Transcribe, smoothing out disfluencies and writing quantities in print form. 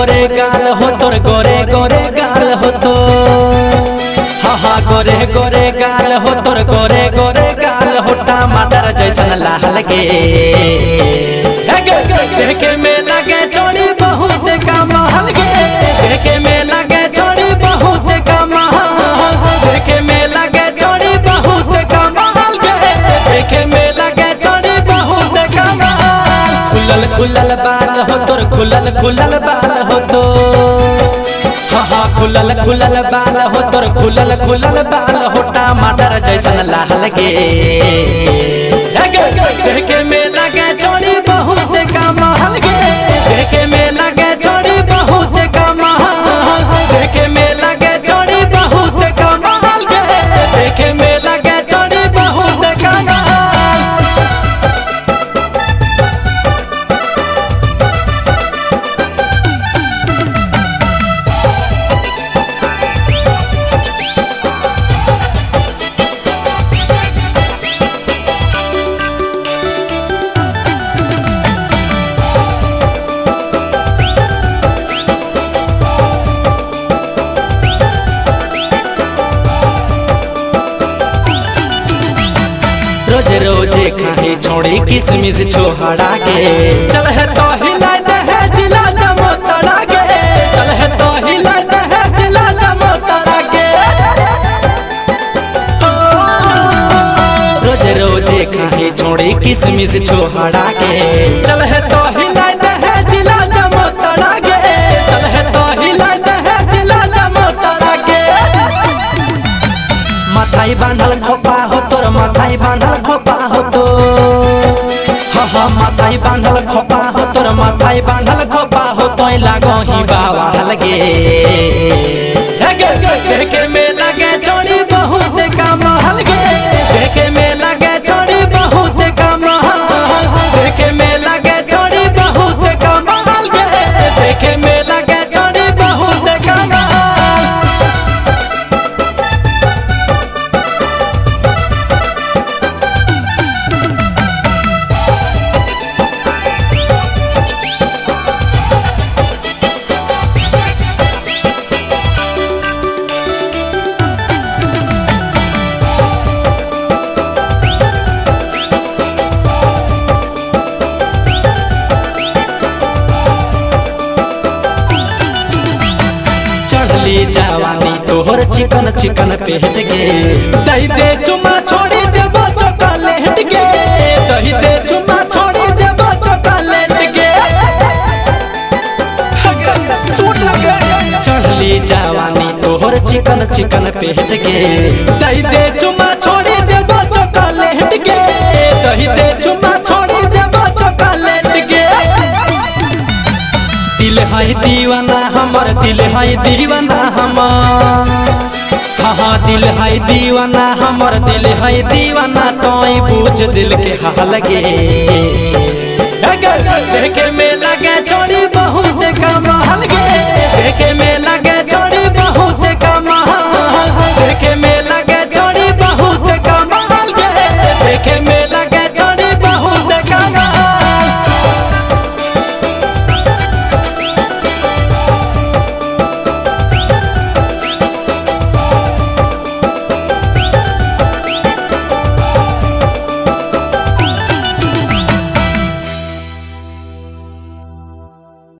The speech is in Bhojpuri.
गोरे गाल हो तोर गोरे गोरे गाल हो तो हाँ गोरे गोरे गाल हो तोर गोरे गोरे गाल हो टमाटर जैसन लाल गे देखे में लगे छोड़ी बहुत कमाल गे देखे में लगे छोड़ी बहुत कमाल देखे में लगे छोड़ी बहुत कमाल गे देखे में लगे छोड़ी बहुत कमाल खुलल खुलल बाल हो तोर खुलल खुलल बाल हो तो हाँ खुलल खुलल बाल हो तोर खुलल खुलल बाल हो टमाटर जैसन लाल गे देखे में लगे छोड़ी बहुत कमाल गे देखे में लगे छोड़ी बहुत कमाल देखे में लगे छोड़ी बहुत कमाल गे देखे में लगे छोड़ी बहुत कमाल। रोज रोजे खाही छोड़ी किसमिस छोहड़ा के चल है तो हिला दे है जिला जमोतड़ा के चल है तो हिला दे है जिला जमोतड़ा के रोज रोजे खाही छोड़ी किसमिस छोहड़ा के चल है तो हिला दे है जिला जमोतड़ा के चल है तो हिला दे है जिला जमोतड़ा के माथाई बांधल खोपा हो तोर माथाई बांधल खोपा हो तो हाँ माथाई बांधल खोपा हो तोर माथाई बांधल खोपा हो तो लागो ही बाबा लगे देखे में लगे छोड़ी बहुत कमाल गे देखे में लगे छोड़ी बहुत कमाल देखे में लगे छोड़ी बहुत कमाल गे देखे में लगे छोड़ी बहुत कमाल। जवानी तोहर चिकन चिकन पेट गे दही दे चुमा छोड़ी देबो चॉकलेट गे दही दे चुमा छोड़ी देबो चॉकलेट गे सूट लगे चढ़ली जवानी तोहर चिकन चिकन पेट गे दही दे चुमा छोड़ी देबो चॉकलेट गे दही दे चुमा छोड़ी देबो चॉकलेट गे दिल है दीवाना हमर दिल है दीवाना हमर हाँ दिल है दीवाना हमर दिल है दीवाना तोई पूछ दिल के हाल गे देखे में लगे